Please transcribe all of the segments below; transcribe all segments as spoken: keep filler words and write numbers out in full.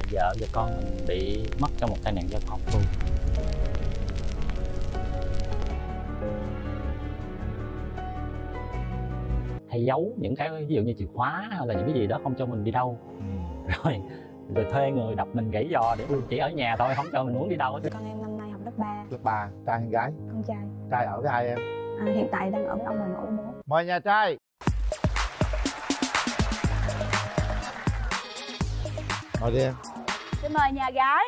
vợ và con mình bị mất trong một tai nạn giao thông luôn. Hay giấu những cái ví dụ như chìa khóa hay là những cái gì đó không cho mình đi đâu. Ừ. Rồi rồi thuê người đập mình gãy giò để mình chỉ ở nhà thôi, không cho mình muốn đi đâu hết. Con em năm nay học lớp ba. Lớp ba, trai hay gái? Con trai. Trai ở với ai em? À, hiện tại đang ở với ông bà nội bố. Mời nhà trai. Mời đi em. Xin mời nhà gái.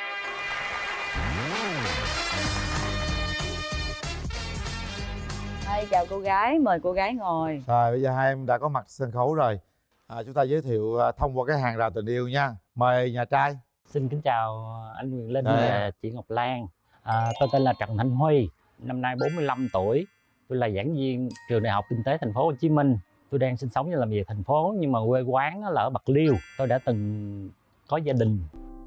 Đây, chào cô gái, mời cô gái ngồi. Rồi bây giờ hai em đã có mặt sân khấu rồi. À, chúng ta giới thiệu thông qua cái hàng rào tình yêu nha. Mời nhà trai. Xin kính chào anh Quyền Linh Đây. và chị Ngọc Lan. À, tôi tên là Trần Thanh Huy, năm nay bốn mươi lăm tuổi. Tôi là giảng viên trường Đại học Kinh tế Thành phố Hồ Chí Minh. Tôi đang sinh sống và làm việc thành phố nhưng mà quê quán là ở Bạc Liêu. Tôi đã từng có gia đình.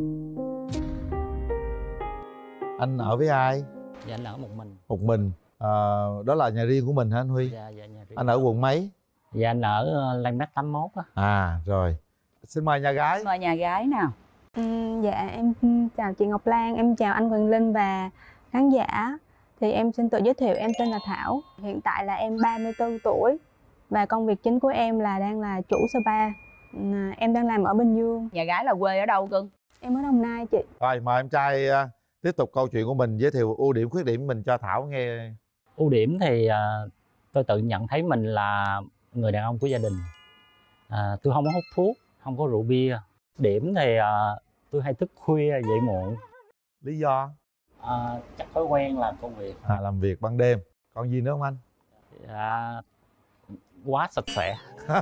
Anh ở với ai? Dạ anh ở một mình. Một mình. À, đó là nhà riêng của mình hả anh Huy? Dạ, dạ nhà riêng. Anh ở quận mấy? Dạ anh ở Landmark tám mốt á. À rồi. Xin mời nhà gái. Mời nhà gái nào. Ừ, dạ em chào chị Ngọc Lan, em chào anh Quyền Linh và khán giả. Thì em xin tự giới thiệu, em tên là Thảo. Hiện tại là em ba mươi tư tuổi và công việc chính của em là đang là chủ spa. À, em đang làm ở Bình Dương. Nhà gái là quê ở đâu cưng? Em ở Đồng Nai chị. Rồi mời em trai uh, tiếp tục câu chuyện của mình, giới thiệu ưu điểm khuyết điểm mình cho Thảo nghe. Ưu điểm thì uh, tôi tự nhận thấy mình là người đàn ông của gia đình. À, tôi không có hút thuốc, không có rượu bia. Điểm thì uh, tôi hay thức khuya dậy muộn. Lý do? À, chắc thói quen làm công việc. À, làm việc ban đêm. Còn gì nữa không anh? À, quá sạch sẽ.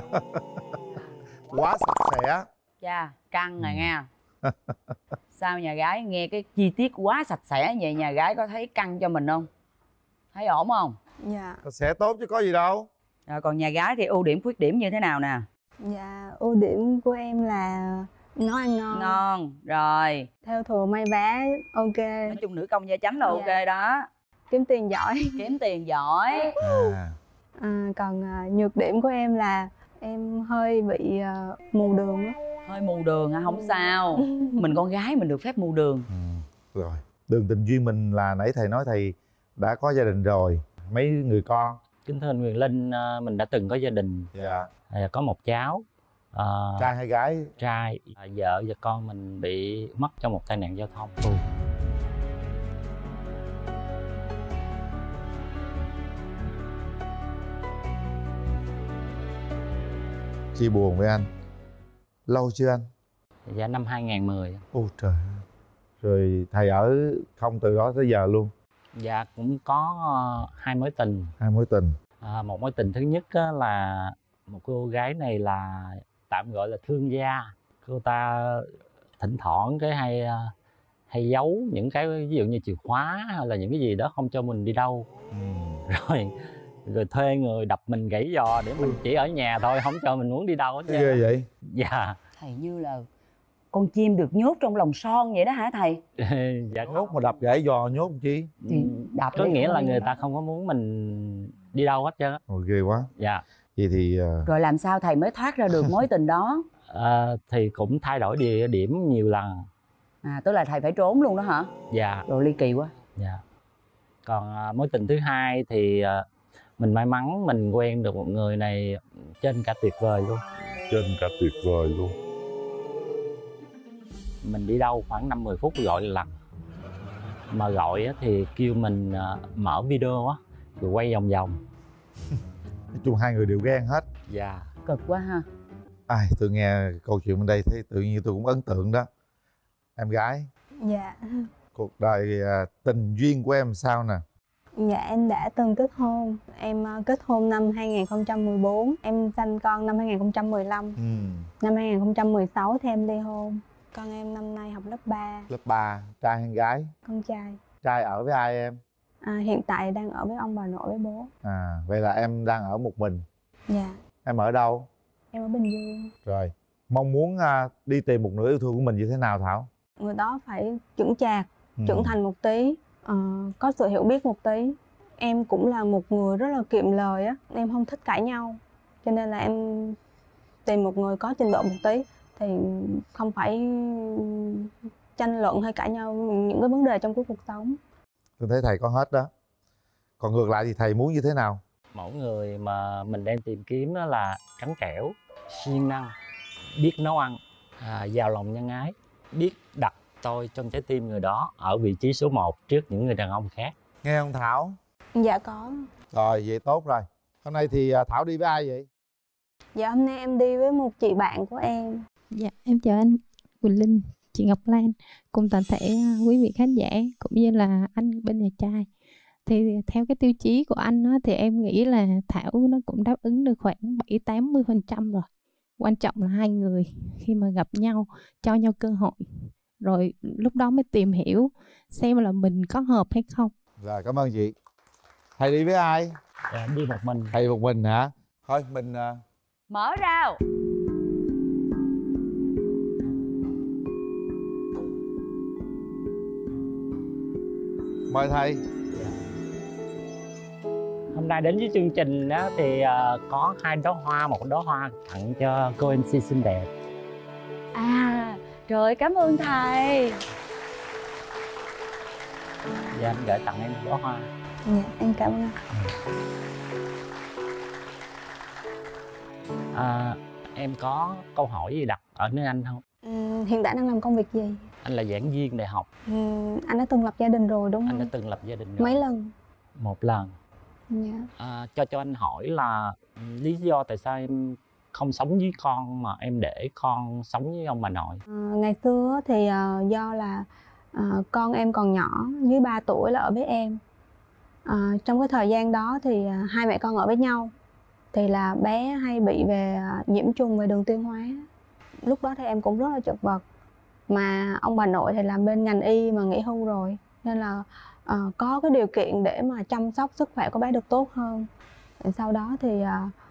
Quá sạch sẽ. Cha, căng rồi nha. Sao nhà gái nghe cái chi tiết quá sạch sẽ vậy, nhà gái có thấy căng cho mình không? Thấy ổn không? Dạ. Sẽ tốt chứ có gì đâu. Rồi còn nhà gái thì ưu điểm khuyết điểm như thế nào nè? Dạ, ưu điểm của em là nấu ăn ngon. Ngon, rồi. Theo thùa may vá, ok. Nói chung nữ công gia chánh là Dạ. ok đó. Kiếm tiền giỏi. Kiếm tiền giỏi. À. À, còn à, nhược điểm của em là em hơi bị à, mù đường á. Hơi mù đường hả? Không sao. Mình con gái mình được phép mù đường. Ừ. Rồi. Đường tình duyên mình là nãy thầy nói thầy đã có gia đình rồi. Mấy người con? Kính thưa anh Quyền Linh, mình đã từng có gia đình. Dạ. Có một cháu. À, trai hay gái? Trai. À, vợ và con mình bị mất trong một tai nạn giao thông. Ừ. Chia buồn với anh. Lâu chưa anh? Dạ năm hai nghìn mười. Ôi trời. Rồi thầy ở không từ đó tới giờ luôn? Dạ cũng có uh, hai mối tình. Hai mối tình. À, một mối tình thứ nhất á, là một cô gái này là tạm gọi là thương gia. Cô ta thỉnh thoảng cái hay hay giấu những cái ví dụ như chìa khóa hay là những cái gì đó không cho mình đi đâu. Ừ. Rồi rồi thuê người đập mình gãy giò để mình chỉ ở nhà thôi, không cho mình muốn đi đâu hết trơn. Ghê vậy? Dạ. Thầy như là con chim được nhốt trong lồng son vậy đó hả thầy? Dạ. Nhốt mà đập gãy giò nhốt chi? Thì đập có nghĩa là đi. người ta không có muốn mình đi đâu hết trơn á. Ôi ghê quá. Dạ. Vậy thì uh... rồi làm sao thầy mới thoát ra được mối tình đó? À, thì cũng thay đổi địa điểm nhiều lần. À tức là thầy phải trốn luôn đó hả? Dạ. Rồi ly kỳ quá. Dạ. Còn à, mối tình thứ hai thì à, mình may mắn mình quen được một người này trên cả tuyệt vời luôn. Trên cả tuyệt vời luôn. Mình đi đâu khoảng năm mười phút gọi lần. Mà gọi á, thì kêu mình à, mở video á, rồi quay vòng vòng. Nói chung hai người đều ghen hết. Dạ. Cực quá ha. Ai, tôi nghe câu chuyện bên đây thấy tự nhiên tôi cũng ấn tượng đó. Em gái. Dạ. Cuộc đời à, tình duyên của em sao nè? Dạ em đã từng kết hôn. Em uh, kết hôn năm hai nghìn không trăm mười bốn. Em sanh con năm hai nghìn không trăm mười lăm. Ừ. Năm hai nghìn không trăm mười sáu thì em ly hôn. Con em năm nay học lớp ba. Lớp ba, trai hay gái? Con trai. Trai ở với ai em? À, hiện tại đang ở với ông bà nội với bố. À, vậy là em đang ở một mình. Dạ. Em ở đâu? Em ở Bình Dương. Rồi, mong muốn uh, đi tìm một nửa yêu thương của mình như thế nào Thảo? Người đó phải chững chạc, ừ. trưởng thành một tí, uh, có sự hiểu biết một tí. Em cũng là một người rất là kiệm lời á, em không thích cãi nhau. Cho nên là em tìm một người có trình độ một tí. thì không phải tranh luận hay cãi nhau những cái vấn đề trong cuộc sống. Tôi thấy thầy có hết đó. Còn ngược lại thì thầy muốn như thế nào? Mẫu người mà mình đang tìm kiếm đó là trắng trẻo, siêng năng, biết nấu ăn, à, giàu lòng nhân ái, biết đặt tôi trong trái tim người đó ở vị trí số một trước những người đàn ông khác. Nghe không Thảo? Dạ có. Rồi vậy tốt rồi. Hôm nay thì à, Thảo đi với ai vậy? Dạ hôm nay em đi với một chị bạn của em. Dạ em chào anh Quỳnh Linh, chị Ngọc Lan cùng toàn thể quý vị khán giả cũng như là anh bên nhà trai. Thì theo cái tiêu chí của anh á, thì em nghĩ là Thảo nó cũng đáp ứng được khoảng bảy tám mươi phần trăm rồi. Quan trọng là hai người khi mà gặp nhau cho nhau cơ hội, rồi lúc đó mới tìm hiểu xem là mình có hợp hay không. Rồi cảm ơn chị. Thầy đi với ai? À, đi một mình. Thầy một mình hả? Thôi mình à... Mở rào. mời thầy. Hôm nay đến với chương trình đó thì uh, có hai đóa hoa, một đóa hoa tặng cho cô em xê xinh đẹp. À, trời cảm ơn thầy. Dạ anh gửi tặng em một đóa hoa. Dạ em cảm ơn. À, em có câu hỏi gì đặt ở nơi anh không? Ừ, hiện tại đang làm công việc gì? Anh là giảng viên đại học. Ừ, anh đã từng lập gia đình rồi đúng không? Anh đã từng lập gia đình rồi. Mấy lần? Một lần. Dạ. À, cho cho anh hỏi là lý do tại sao em không sống với con mà em để con sống với ông bà nội? À, ngày xưa thì uh, do là uh, con em còn nhỏ, dưới ba tuổi là ở với em. Uh, trong cái thời gian đó thì uh, hai mẹ con ở với nhau, thì là bé hay bị về uh, nhiễm trùng về đường tiêu hóa. Lúc đó thì em cũng rất là chật vật, mà ông bà nội thì làm bên ngành y mà nghỉ hưu rồi, nên là uh, có cái điều kiện để mà chăm sóc sức khỏe của bé được tốt hơn. Sau đó thì uh,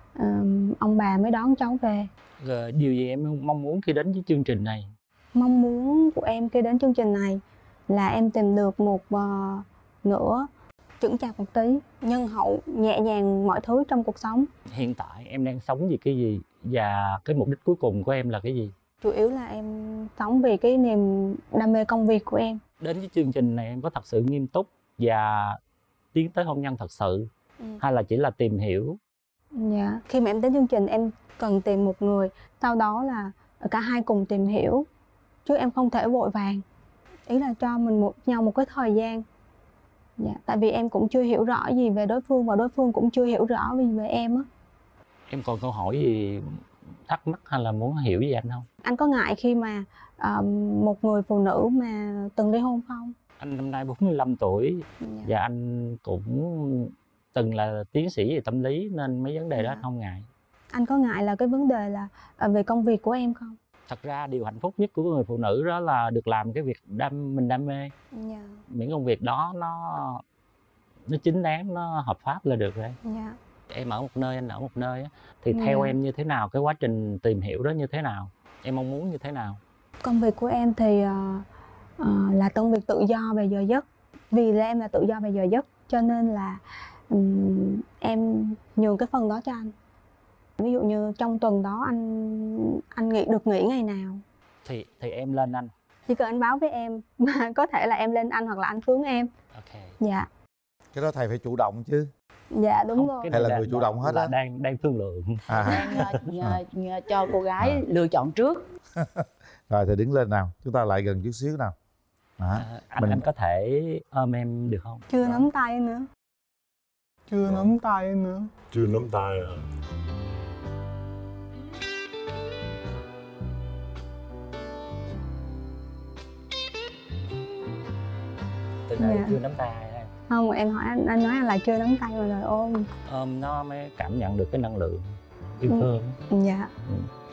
uh, ông bà mới đón cháu về. Rồi, điều gì em mong muốn khi đến với chương trình này? Mong muốn của em khi đến chương trình này là em tìm được một uh, nửa chững chạc một tí, nhân hậu, nhẹ nhàng mọi thứ trong cuộc sống. Hiện tại em đang sống vì cái gì và cái mục đích cuối cùng của em là cái gì? Chủ yếu là em sống vì cái niềm đam mê công việc của em. Đến với chương trình này em có thật sự nghiêm túc và tiến tới hôn nhân thật sự, ừ. hay là chỉ là tìm hiểu? Dạ. Khi mà em đến chương trình em cần tìm một người, sau đó là cả hai cùng tìm hiểu, chứ em không thể vội vàng. Ý là cho mình một nhau một cái thời gian. Dạ. Tại vì em cũng chưa hiểu rõ gì về đối phương và đối phương cũng chưa hiểu rõ gì về em á. Em còn câu hỏi gì thắc mắc hay là muốn hiểu gì anh không? Anh có ngại khi mà uh, một người phụ nữ mà từng ly hôn không? Anh năm nay bốn mươi lăm tuổi, dạ. Và anh cũng từng là tiến sĩ về tâm lý, nên mấy vấn đề đó anh không ngại. Anh có ngại là cái vấn đề là uh, về công việc của em không? Thật ra điều hạnh phúc nhất của người phụ nữ đó là được làm cái việc đam mình đam mê. Dạ. Miễn công việc đó nó nó chính đáng, nó hợp pháp là được rồi. Dạ. Em ở một nơi, anh ở một nơi á, thì dạ. theo em như thế nào, cái quá trình tìm hiểu đó như thế nào, em mong muốn như thế nào? Công việc của em thì uh, uh, là công việc tự do về giờ giấc. Vì là em là tự do về giờ giấc cho nên là um, em nhường cái phần đó cho anh. Ví dụ như trong tuần đó anh anh nghỉ được nghỉ ngày nào thì thì em lên anh. Chỉ cần anh báo với em, mà có thể là em lên anh hoặc là anh xuống em. Ok. Dạ. Cái đó thầy phải chủ động chứ. Dạ đúng không, rồi. Hay là người chủ động hết á? Đang đang thương lượng. À. Đang nhờ, nhờ, cho cô gái à. lựa chọn trước. Rồi thầy đứng lên nào, chúng ta lại gần chút xíu nào. À, anh mình... anh có thể ôm em được không? Chưa nắm tay nữa. Chưa nắm tay nữa. Chưa nắm tay à? Từ nay dạ. chưa nắm tay em. Không, em hỏi anh, anh nói là chưa nắm tay mà rồi ôm. Ôm nó mới cảm nhận được cái năng lượng yêu thương. Ừ. Dạ. Ừ.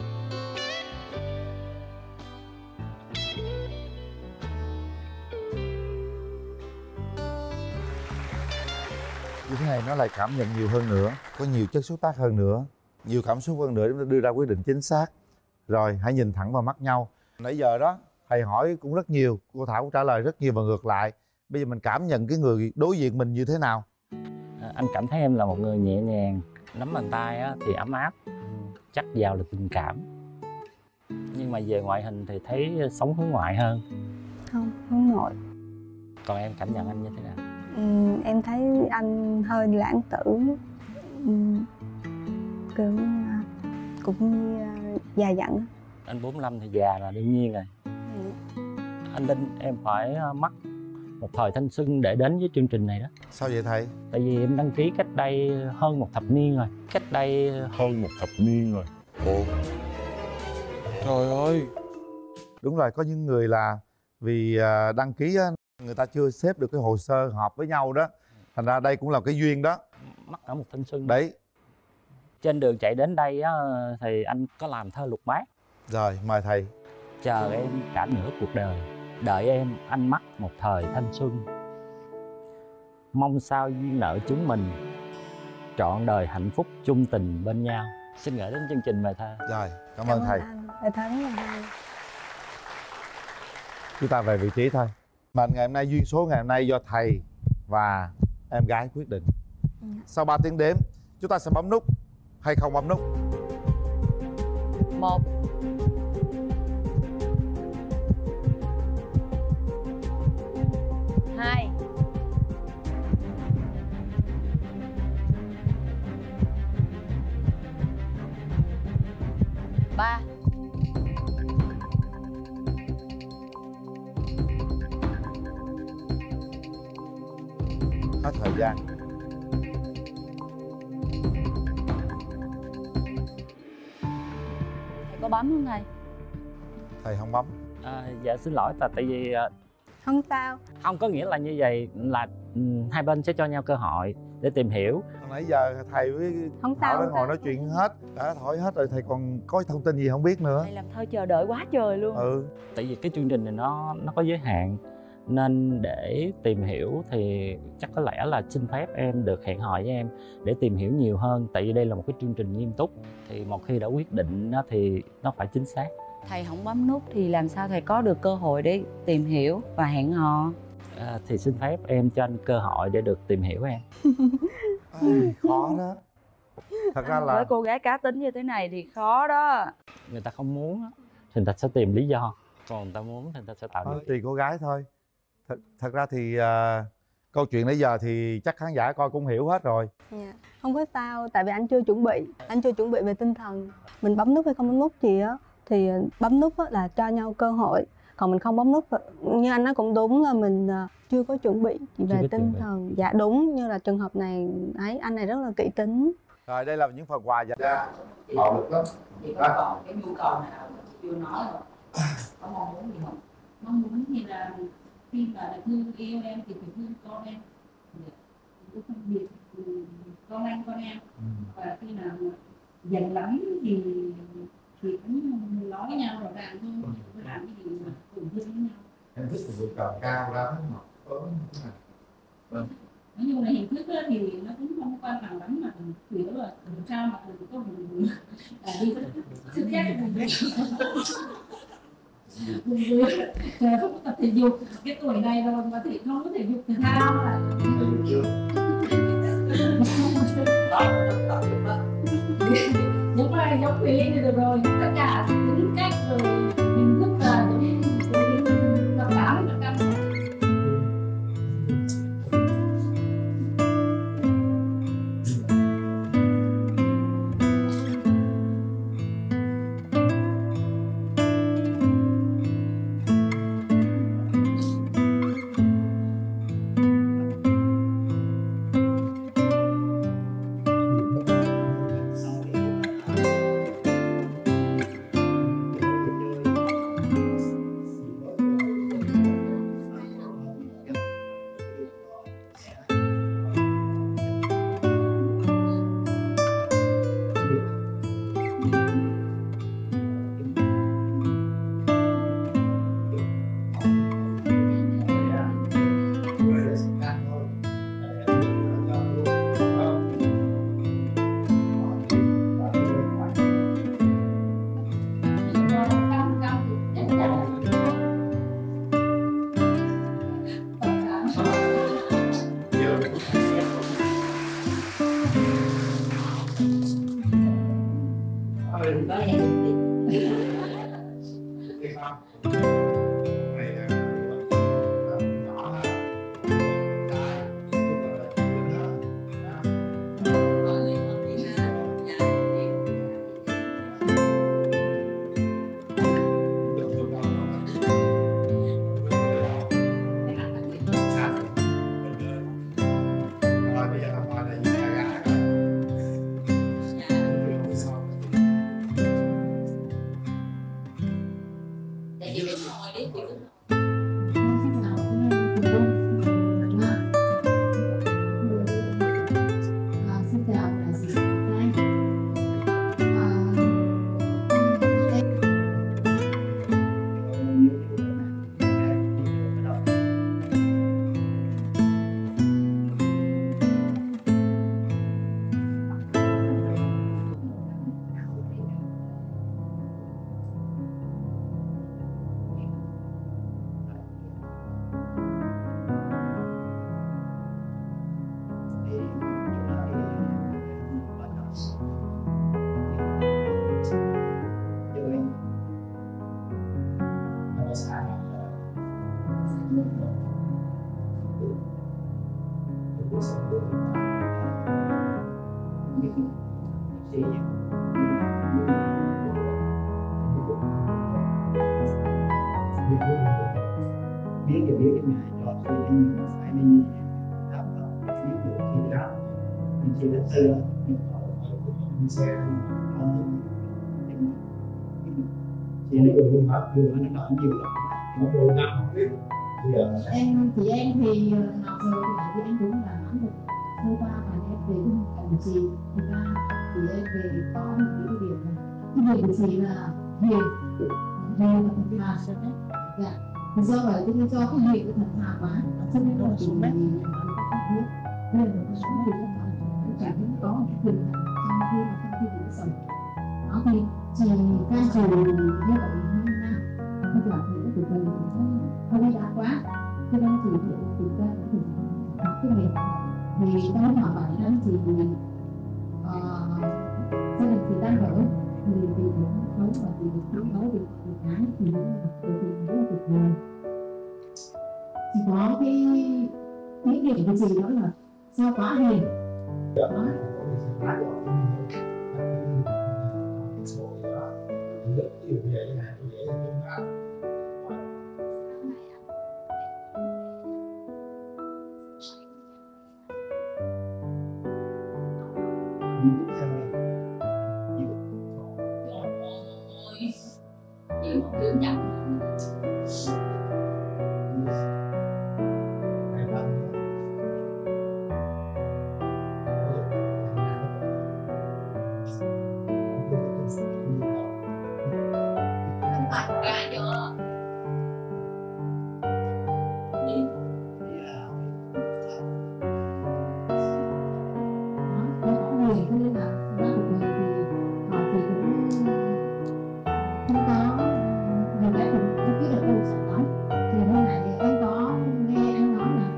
Như thế này nó lại cảm nhận nhiều hơn nữa, có nhiều chất xúc tác hơn nữa, nhiều cảm xúc hơn nữa để đưa ra quyết định chính xác. Rồi hãy nhìn thẳng vào mắt nhau. Nãy giờ đó thầy hỏi cũng rất nhiều, cô Thảo cũng trả lời rất nhiều và ngược lại. Bây giờ mình cảm nhận cái người đối diện mình như thế nào? À, anh cảm thấy em là một người nhẹ nhàng, nắm bàn tay á, thì ấm áp, chắc vào là tình cảm. Nhưng mà về ngoại hình thì thấy sống hướng ngoại hơn. Không, hướng nội. Còn em cảm nhận anh như thế nào? Ừm, em thấy anh hơi lãng tử, ừm, kiểu như, à, cũng như à, già dặn. Anh bốn lăm thì già là đương nhiên rồi. Ừ. Anh Linh, em phải mất một thời thanh xuân để đến với chương trình này đó. Sao vậy thầy? Tại vì em đăng ký cách đây hơn một thập niên rồi. Cách đây hơn một thập niên rồi. Ồ, Trời ơi. đúng rồi, có những người là vì à, đăng ký á, người ta chưa xếp được cái hồ sơ hợp với nhau đó, thành ra đây cũng là cái duyên đó. Mất cả một thanh xuân. Đấy. Trên đường chạy đến đây á, thì anh có làm thơ lục bát. Rồi, mời thầy. Chờ em cả nửa cuộc đời, đợi em anh mất một thời thanh xuân. Mong sao duyên nợ chúng mình, trọn đời hạnh phúc chung tình bên nhau. Xin gửi đến chương trình bài thơ. Rồi, cảm, ơn thầy. Anh. Bài thơ rất là hay. Chúng ta về vị trí thôi. Mệnh ngày hôm nay, duyên số ngày hôm nay do thầy và em gái quyết định. Ừ. Sau ba tiếng đếm, chúng ta sẽ bấm nút hay không bấm nút. Một. Hai. Ba. Hết thời gian. Thầy có bấm không thầy? Thầy không bấm. À, dạ xin lỗi, tại tại vì à, Không sao. không có nghĩa là như vậy, là ừ, hai bên sẽ cho nhau cơ hội để tìm hiểu. Hồi nãy giờ thầy với Không Thảo sao, đã không ngồi sao. nói chuyện hết, đã hỏi hết rồi, thầy còn có thông tin gì không biết nữa. Thầy làm thơ chờ đợi quá trời luôn. Ừ. Tại vì cái chương trình này nó nó có giới hạn, nên để tìm hiểu thì chắc có lẽ là xin phép em được hẹn hò với em để tìm hiểu nhiều hơn. Tại vì đây là một cái chương trình nghiêm túc, thì một khi đã quyết định đó thì nó phải chính xác. Thầy không bấm nút thì làm sao thầy có được cơ hội để tìm hiểu và hẹn hò? À, thì xin phép em cho anh cơ hội để được tìm hiểu em. Ai, khó đó. Thật ra Với là cô gái cá tính như thế này thì khó đó. Người ta không muốn á, thì người ta sẽ tìm lý do, còn người ta muốn thì người ta sẽ tạo thôi, điều. tùy cô gái thôi. Thật, thật ra thì à, câu chuyện nãy giờ thì chắc khán giả coi cũng hiểu hết rồi. Dạ. Không có sao, tại vì anh chưa chuẩn bị, anh chưa chuẩn bị về tinh thần. Mình bấm nút hay không bấm nút gì á, thì bấm nút á là cho nhau cơ hội. Còn mình không bấm nút, như anh nói cũng đúng là mình chưa có chuẩn bị Chưa về có tinh chuẩn bị. thần. Dạ đúng, như là trường hợp này, ấy anh này rất là kỹ tính. Rồi đây là những phần quà dành ra. Bạo lực lắm. Thì có còn cái nhu cầu nào chưa nói không? Có mong muốn gì không? Mong muốn thì là khi mà được thương yêu em thì phải thương con em. Cái phân biệt con anh con em. Và khi nào dành lắm thì thì cũng nói với nhau rõ ràng thôi, không làm cái gì mà tổn thương với nhau. Em thích một người cầm cao lắm, mập ốm thế này. Vâng. Nói chung là hình thức á, thì nó cũng không quan trọng lắm, mà chủ yếu là làm sao mà mình có mình à, đi sức ép của mình không có tập thể dục cái tuổi này rồi mà thì không có thể dục thể thao là giống là giống Thùy Linh thì được rồi, tất cả tính cách rồi hình thức là giống Thùy Linh là tám phần trăm. không? Này là nhỏ ha. Trai, lúc nào là Linh ha. Rồi bây giờ là qua đây nhà gái rồi. Tại vì em ngồi đi chị Xin chào đại diện Lan. biết cái biết cái ngày cho thì mình phải mình đáp biết được thì đó mình chỉ biết từ mình sẽ chỉ lấy được phương pháp vừa nó đỡ nhiều lắm một đồ nào không biết bây giờ Em chị em thì mặc dù là chị em cũng là nói được sơ qua và em về cùng chị thực ra chị em về có một cái điều là cái việc của chị là hiền hiền và thật thà sẽ dạ thì do vậy cho nên cho cái việc thật thà quá cho nên là chị nói không biết nên là nó sống thì rất là cảm thấy có một cái quyền trong khi mà trong khi chị sống đó thì chị ca trù như vậy hai năm bây giờ thì nó từ từ nó hơi đã quá cho nên chị thì từ ra thì học cái việc thì cái mà bạn đó chị gia đình chị đang ở thì thì cũng nói và thì cũng nói được một cái thì nó là từ từ rất là tuyệt vời. Chỉ có cái những điểm của chị đó là sao quá hiền đó. nhiều vậy nè dễ chúng ta chị một kiểu nhận cả cho đi Nó có người cho nên là ra một người thì họ thì cũng không có người ta cũng không biết được câu trả lời thì hôm nay thì em có nghe anh nói là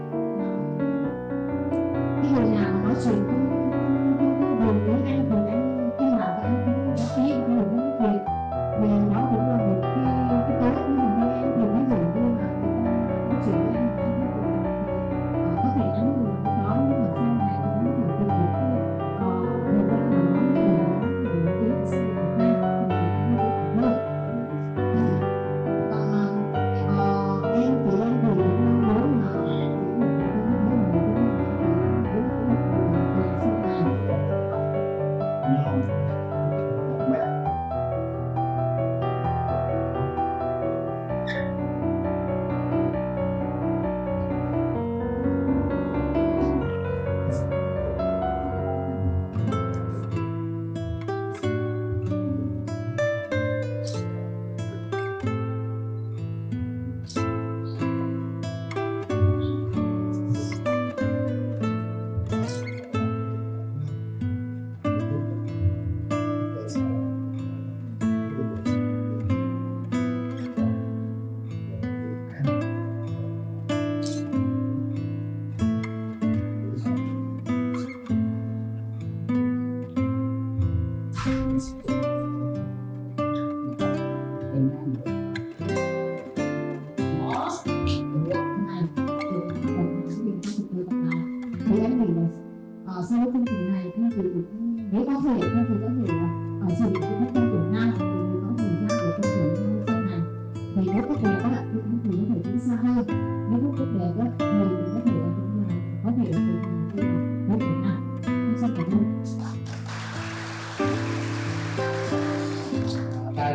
cái người nào mà nói chuyện không không buồn với anh thì anh khi nào anh cũng có ý của mình nói chuyện vì nó cũng là một cái cái tối của mình với em thì ví dụ như là nói chuyện với anh anh có thể anh được đó nhưng mà sau này thì nó phải tìm được cái thời gian mà nó để nó biết sự hay thì nó cũng còn em thì em thì cũng muốn là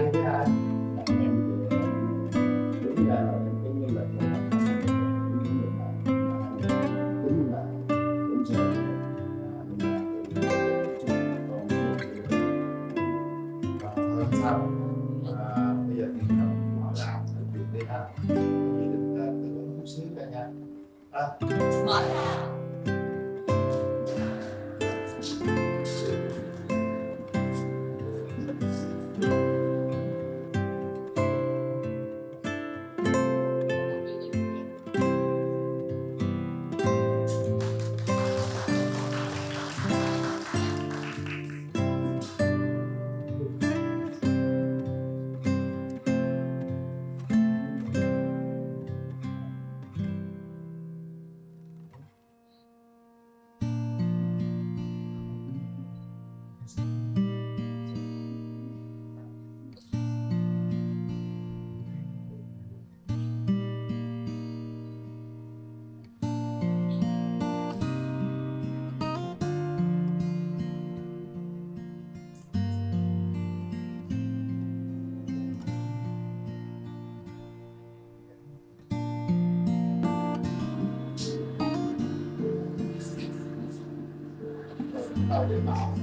như thế nào là em đúng là cái như là cũng là cũng sẽ thôi sao à, bây giờ thì họ làm cái chuyện đi ha, thì mình tư vấn chút xíu cả nha. À. Ở trên bảo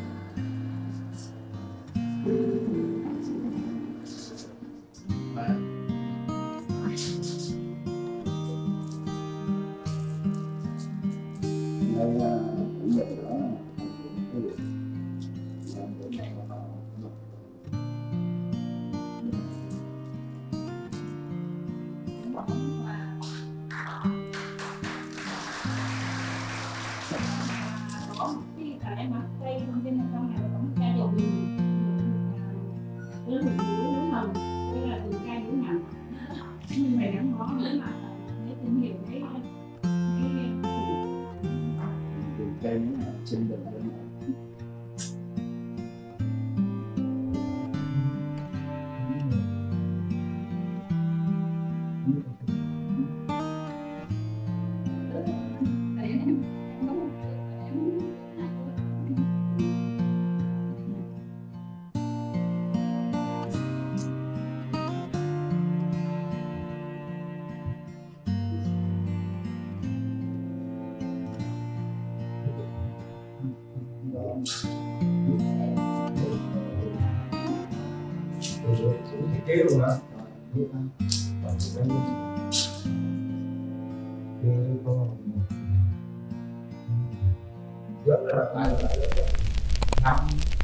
đây là cũng vậy đó cái việc làm của mẹ nó em mặc cây trên là trong này có một chai dầu đường lớn một nửa đúng không? Đây là từ chai đúng nặng nhưng mà gắn bó nữa mà để tìm hiểu cái cái từ cây nó sinh được lên thiết kế luôn hả? Rất là lại là năm